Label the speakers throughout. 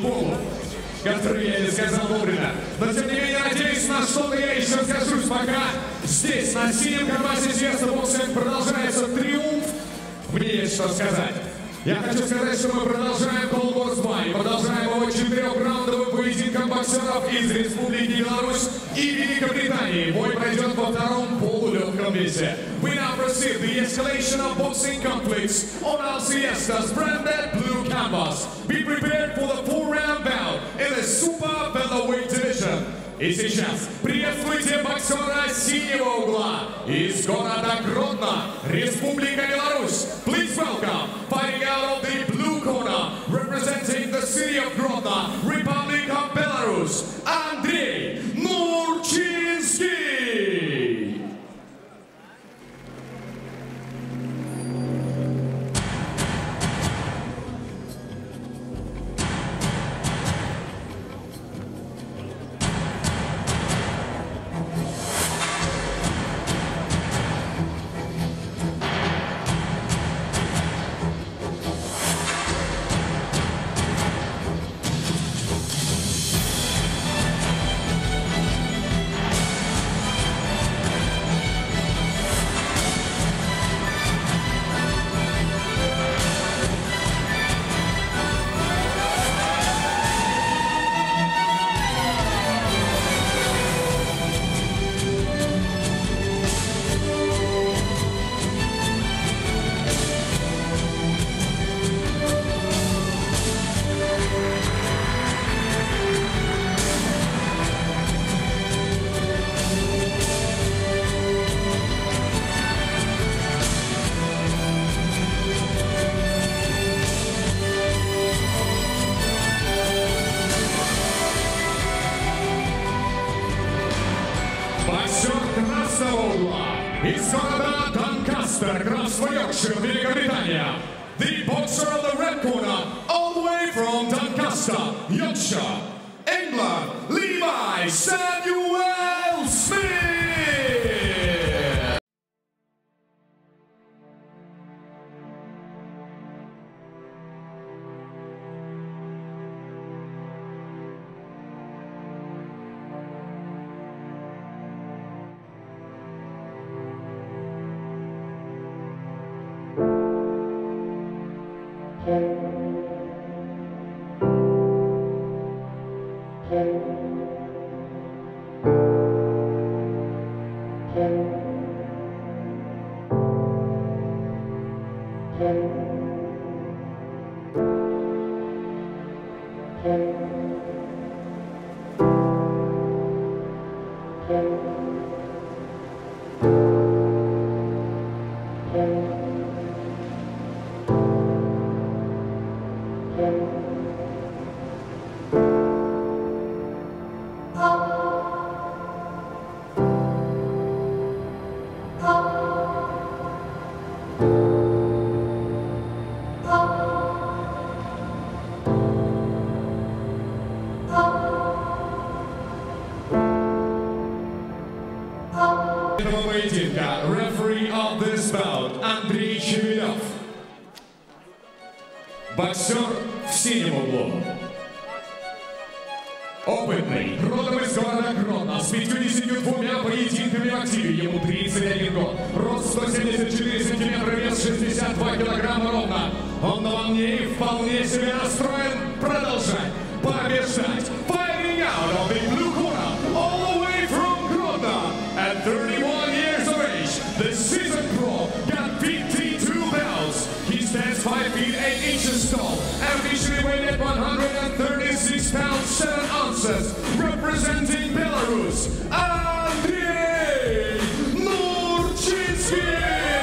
Speaker 1: футболу, который я не сказал вовремя. Но тем не менее, надеюсь, на что-то я еще скажусь, пока здесь, на синем канвасе известно боксинг, продолжается триумф. Мне есть что сказать. Я хочу сказать, что мы продолжаем KOld Wars 2 и продолжаем его 4-раундовым поединком боксеров из Республики Беларусь и Великобритании. Бой пройдет во втором полулегком весе. We now proceed the escalation of boxing conflicts on our Siesta's branded blue canvas. Be prepared for the 4-round bout in the super featherweight division. И сейчас приветствуйте боксера синего угла из города Гродно, Республика Беларусь. Please welcome, fighting out of the blue corner, representing the city of Grodno, Republic of Belarus, Andrei Nurchynski. Из города Донкастер, графство Йоркшир, Великобритания. The boxer of the red corner, all the way from Doncaster, Yorkshire, England, Levi Smith. Referee of this bout, Andrei. Боксер в синем углу. Опытный, родом из города Гродно, с 52 поединками в активе, ему 31 год, рост 174 сантиметра, вес 62 килограмма ровно. Он на волне и вполне себе настроен продолжать побеждать. Fighting out of the blue corner, all the way from Grodno, at 31 years of age, the seasoned pro got 52 belts. He stands 5 feet 8 inches tall, and officially weighed at 136 pounds 7 ounces, representing Belarus, Andrei Nurchynski.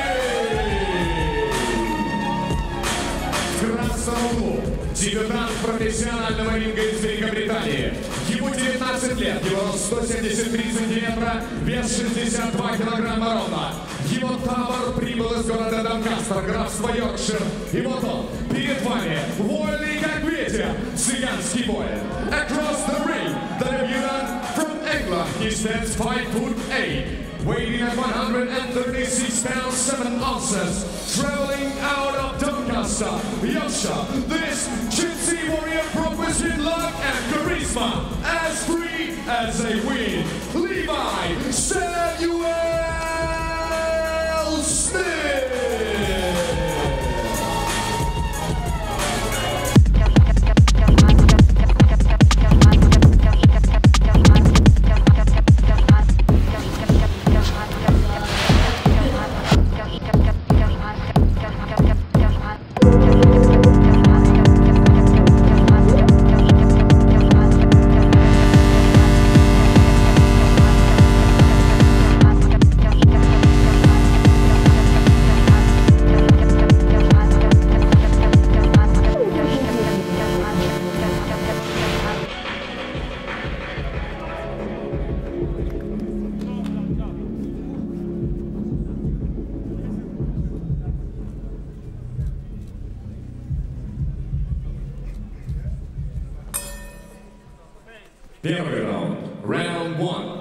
Speaker 1: В красном углу дебютант профессионального ринга из Великобритании. Ему 19 лет, его рост 173 сантиметра, вес 62 килограмма ровно. Его табор прибыл из города Донкастер, графство Йоркшир. И вот он, перед вами, вольный как ветер, цыганский воин. Across the ring, the debutant from England, he stands 5'8", weighing at 136 pounds 7 ounces, traveling out of Doncaster, Yorkshire. This Gypsy Warrior passion, luck, and charisma. As free as a wind, Levi Smith. Первый раунд. Round 1.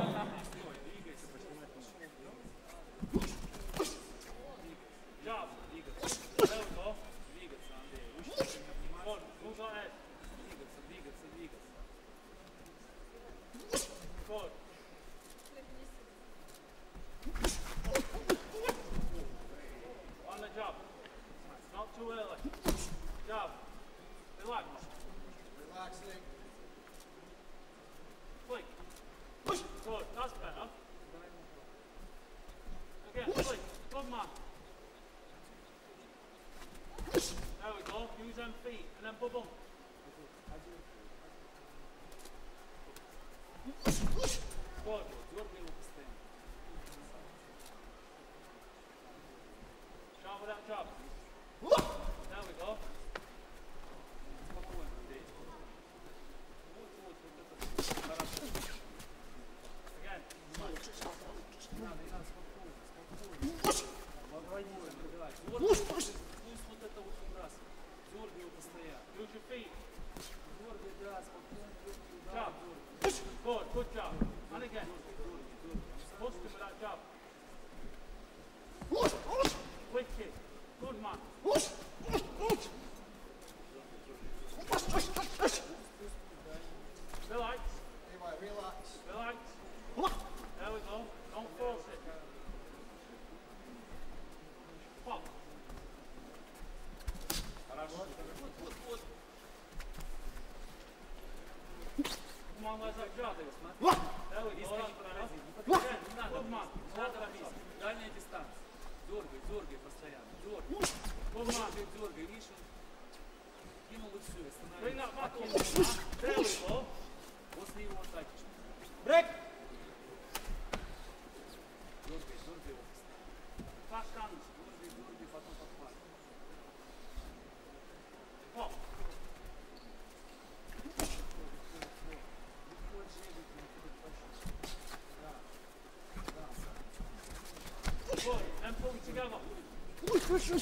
Speaker 1: There we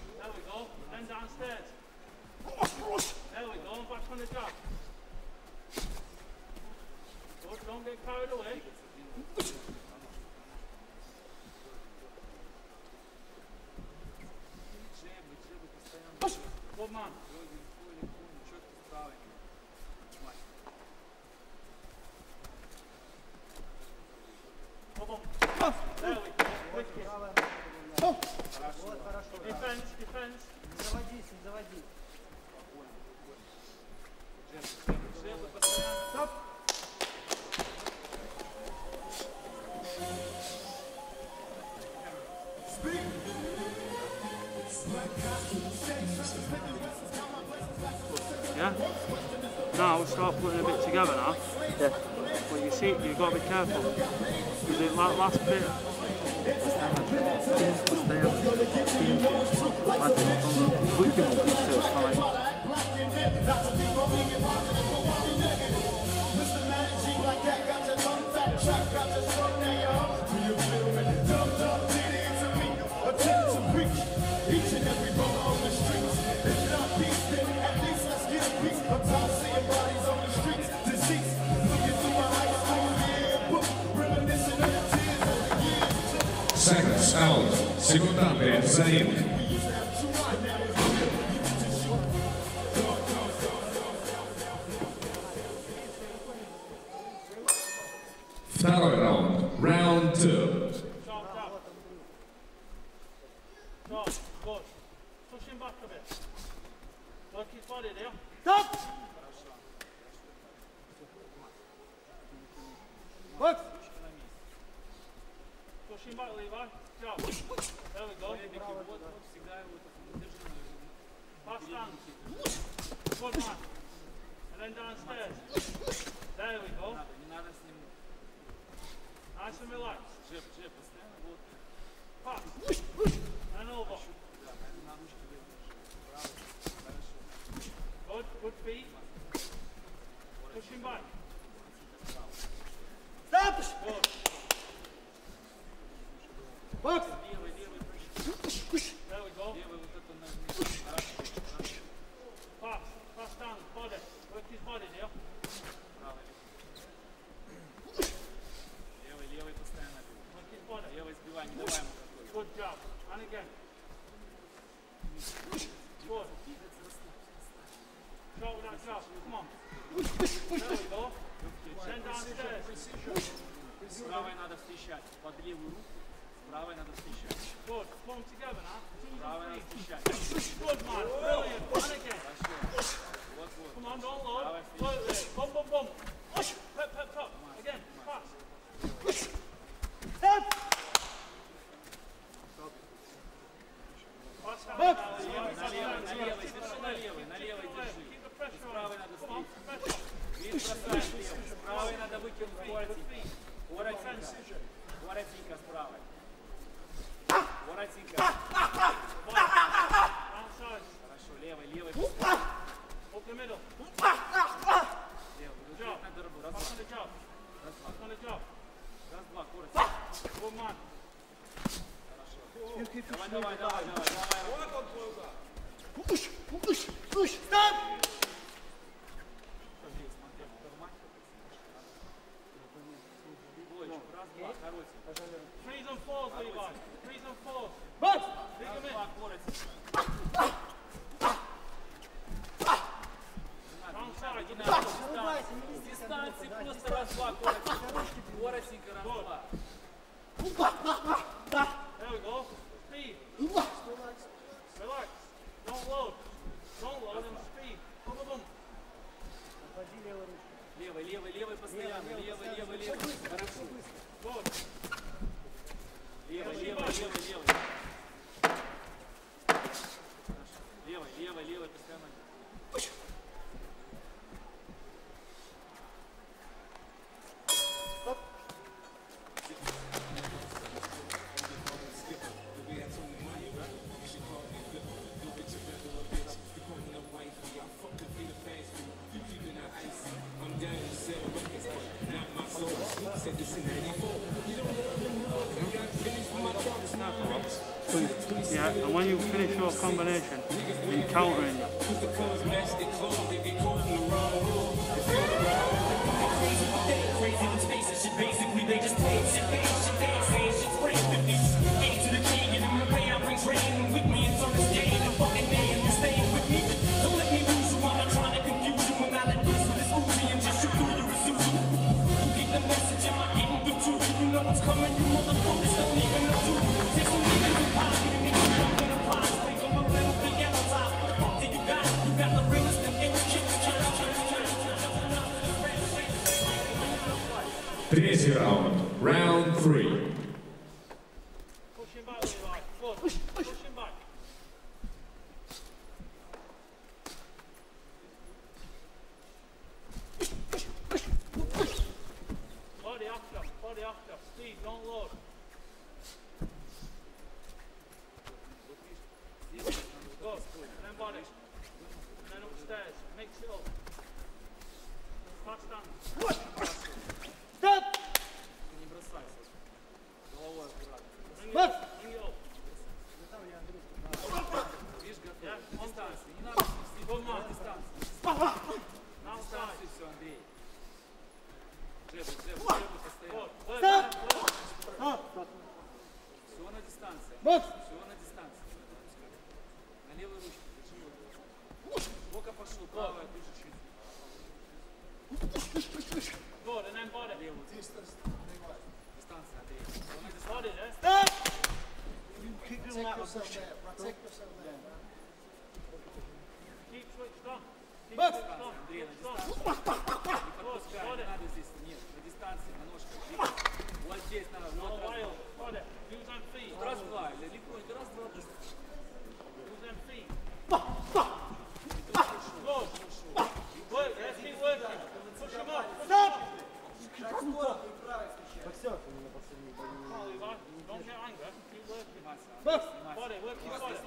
Speaker 1: go, then downstairs. There we go, back on the jab. Good, don't get carried away. Good man. There we go, quick kick. Defense, defense.
Speaker 2: Заводись, заводи.
Speaker 1: Стоп.
Speaker 3: Yeah? Now we'll start putting a bit together now.
Speaker 2: Yeah.
Speaker 3: But you see, you've got to be careful. Because it last bit.
Speaker 1: Seconds out. Секунданты за ним. Второй раунд. Round 2.
Speaker 3: Good. Push him back a bit. Work his body there.
Speaker 2: Stop! Box!
Speaker 3: Push him back, Levi. Jab. There we go. Pass hands. Good man. And then downstairs. There we go. Nice and relaxed. Pass. And over. Good feet. Push him back.
Speaker 2: Stop!
Speaker 3: Good.
Speaker 2: Box!
Speaker 3: There we go. Pass down, body. Work his body there. Work his body. Good job. And again. Good. Short with that job. Come on. There we go. Then downstairs.
Speaker 4: С правой надо встречать. Под левую руку. С правой надо встречать.
Speaker 3: Good. Pull them together now.
Speaker 4: Правой надо встречать.
Speaker 3: Good man. Brilliant. And again.
Speaker 4: Вот.
Speaker 3: Come on, don't load. Float there. Bum, bum, bum. Pep, pep, pep. Again. Pass.
Speaker 2: Stop!
Speaker 3: Pass down.
Speaker 2: Box!
Speaker 4: На левой держи.
Speaker 3: Keep the pressure
Speaker 4: С
Speaker 3: on.
Speaker 4: правой надо
Speaker 3: Come on.
Speaker 4: встречать.
Speaker 3: Pressure.
Speaker 4: Вид бросаешь левой. С правой надо выкинуть воротинка. Воротинка с правой. Воротинка.
Speaker 3: Outside.
Speaker 4: Хорошо, левой.
Speaker 3: Up the middle.
Speaker 4: Левый.
Speaker 3: Job.
Speaker 4: Надо работать. Раз,
Speaker 3: Back on the job. Back on the job.
Speaker 4: два, коротко.
Speaker 3: Good man.
Speaker 4: Давай.
Speaker 2: Push! Stop!
Speaker 4: Раз, два, коротенько.
Speaker 3: Threes and fours, Levi. Threes and fours.
Speaker 2: Box!
Speaker 3: Dig
Speaker 4: Раз,
Speaker 3: him
Speaker 4: два,
Speaker 3: in.
Speaker 4: коротенько.
Speaker 3: Downside.
Speaker 4: Не надо, дистанции просто раз, два, коротенько, раз, два.
Speaker 3: There we go. Speed. Relax. Don't load. Don't load and speed. Boom, boom, boom.
Speaker 4: Левый постоянно. Левый. Хорошо.
Speaker 3: Good.
Speaker 4: Левый. Левый постоянно.
Speaker 3: Yeah, and when you finish your combination, you're countering.
Speaker 1: Третий раунд. Round 3.
Speaker 3: Push him back, Levi. Good. Push him back. Body after. Speed, don't load. Go. And then body. And then upstairs. Mix it up. Pass down.
Speaker 2: Stop!
Speaker 4: Не бросайся. Головой аккуратно.
Speaker 2: Box!
Speaker 3: Bring it up.
Speaker 4: Видишь, готов.
Speaker 3: Yeah, on time.
Speaker 4: Дистанции. Не надо свести.
Speaker 3: Good man.
Speaker 4: Дистанции.
Speaker 3: Outside.
Speaker 4: Дистанции все, Андрей. Джебы постоянно.
Speaker 3: Good.
Speaker 2: Stop!
Speaker 3: Good.
Speaker 4: Все на дистанции.
Speaker 2: Box!
Speaker 4: Все на дистанции. На левой ручке. Держи его. Бока пошел. Правая держи чуть.
Speaker 3: Good. And then body.
Speaker 4: Левую.
Speaker 2: yourself there. Protect yourself there.
Speaker 3: Keep switched on. Keep
Speaker 2: Box.
Speaker 3: switched on.
Speaker 4: Андрей, на
Speaker 3: Switched on.
Speaker 4: дистанции. Не подпускай, не надо здесь. Нет, на дистанции, на ножках. Вот здесь надо.
Speaker 3: No
Speaker 4: Вот раз,
Speaker 3: wild. Got it. Use them feet.
Speaker 4: два. Раз, два. Легонько, раз, два.
Speaker 3: Use them feet. Good. Work, let's keep working. Push him up.
Speaker 2: Stop!
Speaker 3: Come on, Levi. Don't get angry. Keep working.
Speaker 2: Box.
Speaker 3: Body, work your body.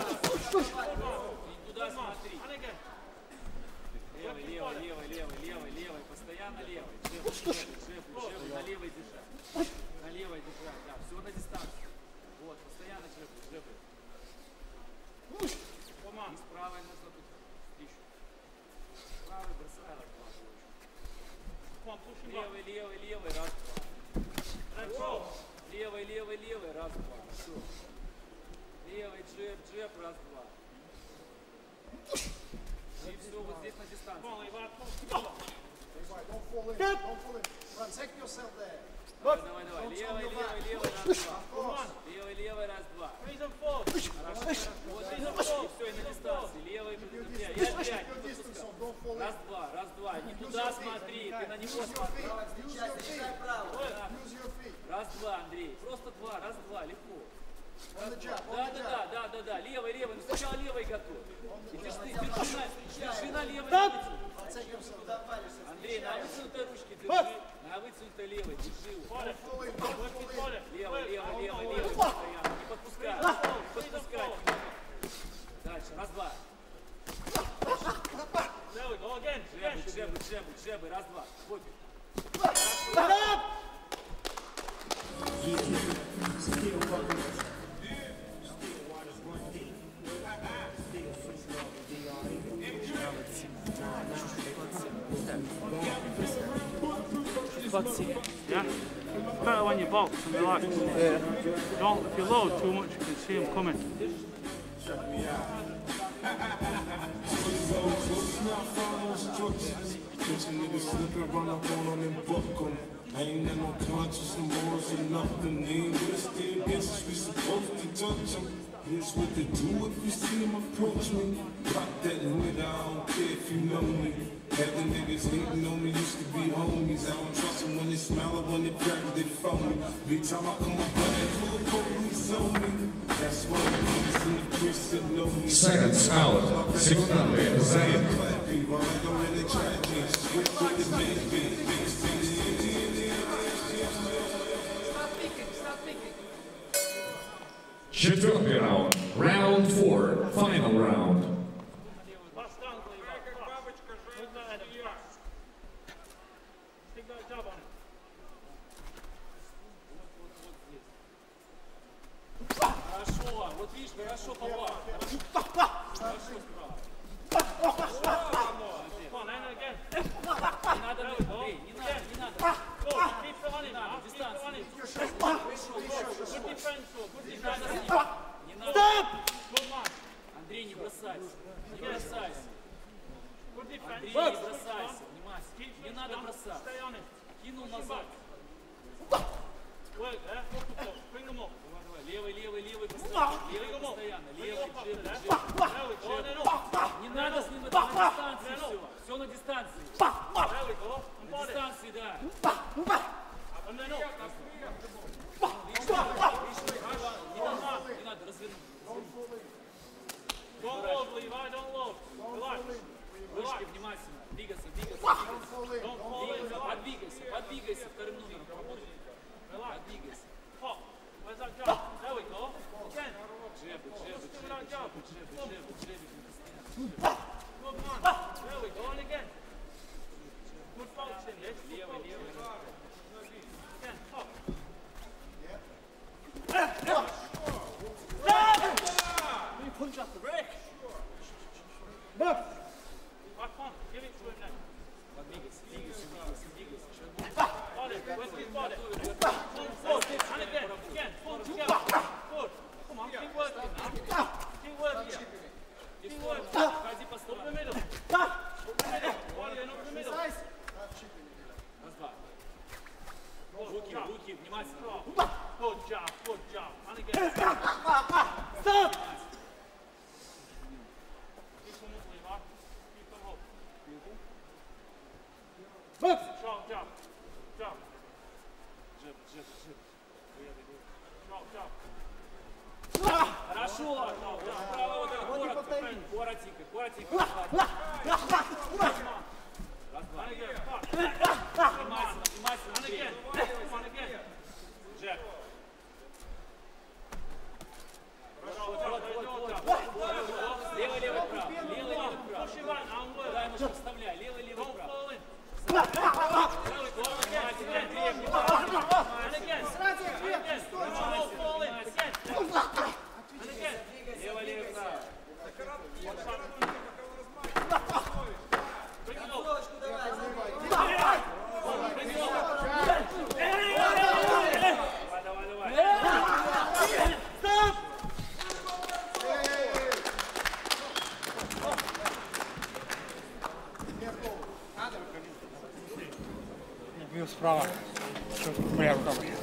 Speaker 4: И туда смотри.
Speaker 3: And again.
Speaker 4: Левый, левый, левый, левый, левый, левый. Постоянно левый. Джеб, на левой держать. На левой держать, да. Все на дистанции. Вот, постоянно джеб.
Speaker 3: Come on.
Speaker 4: И с правой нужно тут еще. С правой бросай, откладывай.
Speaker 3: Come on, push him up.
Speaker 4: Левый, раз, два.
Speaker 3: Let's go.
Speaker 4: Левый, раз, два. Все. Левый, джеб, раз, два. И все, вот здесь на дистанции.
Speaker 3: Come on, Levi. Push him up.
Speaker 2: Don't fall in. Don't fall in. Protect yourself there.
Speaker 4: Давай. Левый, раз, два. Левый, раз, два.
Speaker 3: Raise them forward.
Speaker 4: Хорошо. Вот здесь, и все, и на дистанции. Левый, и опять не подпускай. Раз, два. Не туда смотри, ты на него смотри.
Speaker 2: Use your feet.
Speaker 4: Раз, два, Андрей. Просто два, раз, два, легко.
Speaker 2: On the jab. On the jab.
Speaker 4: Да. Левый. Ну сначала левый готовь. И держи на левой.
Speaker 2: Protect yourself.
Speaker 4: Андрей, на вытянутой ручке держи. На вытянутой левой держи его.
Speaker 3: Body. Work his body.
Speaker 4: Левый. Постоянно. Не подпускай. Дальше. Раз, два.
Speaker 3: There we go again.
Speaker 4: Джебы. Раз, два. Вот.
Speaker 3: Yeah? Better when you box and relax. Yeah. Don't, if you load too much, you can see them coming.
Speaker 5: I ain't got no conscience, no morals, or nothing. They ain't with us, they against us, we supposed to touch them. Here's what they do if you see them approach me. Pop that lid, I don't care if you know me. Had the niggas hating on me, used to be homies. I don't trust them when they smile or when they crack, they phone me. Every time I come up on that hood, police on me. That's why the niggas in the prison know me.
Speaker 1: Seconds out. Секунды заняты. Четвертый раунд. Round 4. Final round.
Speaker 3: Pass down, Levi. Move that head and pass. Stick that jab on it.
Speaker 4: Хорошо. Вот видишь, хорошо попал. Хорошо справа.
Speaker 3: Come on, and again.
Speaker 4: Не надо, Андрей, не надо.
Speaker 3: Go, keep it on him now. Keep it on him. Good defense, though. Good defense.
Speaker 4: Не надо.
Speaker 3: Good man.
Speaker 4: Андрей, не бросайся. Не бросайся.
Speaker 3: Good defense.
Speaker 4: Андрей, не бросайся. Внимательно.
Speaker 3: Keep
Speaker 4: Не
Speaker 3: switched
Speaker 4: надо
Speaker 3: on.
Speaker 4: бросаться.
Speaker 3: Stay on it.
Speaker 4: Кинул назад.
Speaker 3: Work there. Bring them up.
Speaker 4: Левый постоянно. Левый постоянно. Левый, джеб.
Speaker 3: There we go. And then up.
Speaker 4: Не надо с ним, это на дистанции все. Все на дистанции.
Speaker 3: There we go. And
Speaker 4: На
Speaker 3: body.
Speaker 4: дистанции, да.
Speaker 3: And then up.
Speaker 4: Не надо развернуть.
Speaker 3: Don't load, Levi. Don't load. Relax.
Speaker 4: Ручки внимательно. Двигаться.
Speaker 3: Don't fall in.
Speaker 4: Подвигайся вторым номером.
Speaker 3: Relax.
Speaker 4: Подвигайся.
Speaker 3: Pop. Where's that jab? There we go. Again.
Speaker 4: Джебы.
Speaker 3: Do that jab.
Speaker 4: Джебы.
Speaker 3: Good man. There we go. And again. Good boxing, this. Good boxing. Again. Pop.
Speaker 2: Punch off the break.
Speaker 3: Back on. Give it to him then.
Speaker 4: Двигайся.
Speaker 3: Body. Work his body. Good. And again. Pull together. Good. Come on. Keep working now. Keep working. Keep working.
Speaker 4: Ходи по
Speaker 3: Up the
Speaker 4: сторонам.
Speaker 3: middle. Up the middle. Body and up the middle.
Speaker 4: Раз, два. Руки руки, внимательно. Good job, good job. And again.
Speaker 3: Stop!
Speaker 4: Keep them up, Levi. Keep them up.
Speaker 3: Box!
Speaker 4: Chop, chop. Chop. Jib, jib, jib. Chop, chop. Хорошо. Право, коротко. Коротенько, коротенько. And again. Внимательно, внимательно. And again. And again. Jab. Левый, левый, право. Левый, левый, право. Дай ему вставляй. Левый, левый, право. Левый, левый, право.
Speaker 3: Бил справа. Моя рука будет.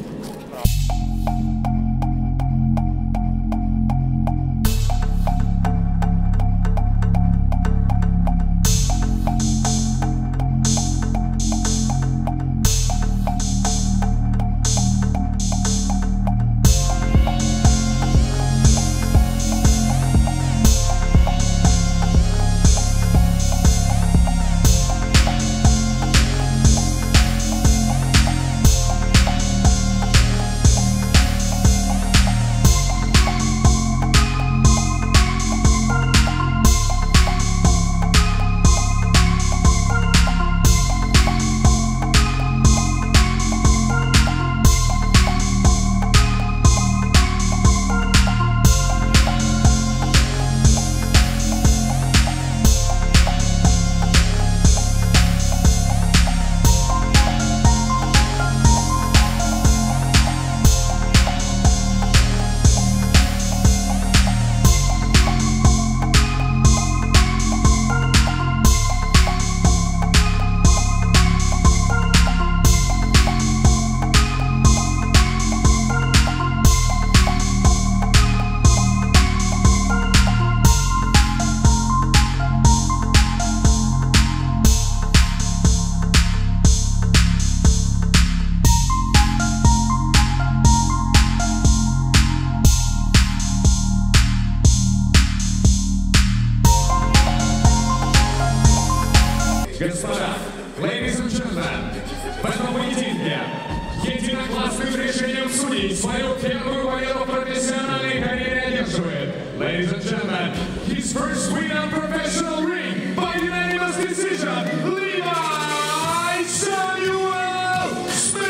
Speaker 1: Господа, ladies and gentlemen, в этом поединке единогласным решением судей свою первую победу в профессиональной карьере одерживает. Ladies and gentlemen, his first win on professional ring by unanimous decision, Levi Smith!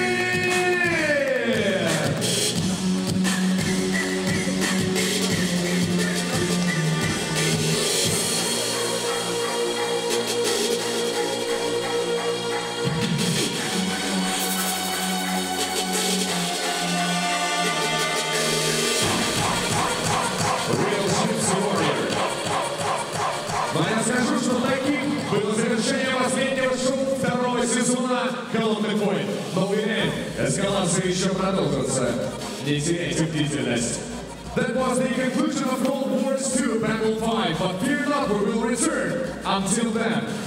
Speaker 1: Real Gypsy Warrior. Но я скажу, что таким было завершение последнего шоу второго сезона KOld Wars. Но уверен, эскалация еще продолжится. Не теряйте бдительность. That was the conclusion of KOld Wars 2 Battle 5, but fear not, we will return. Until then,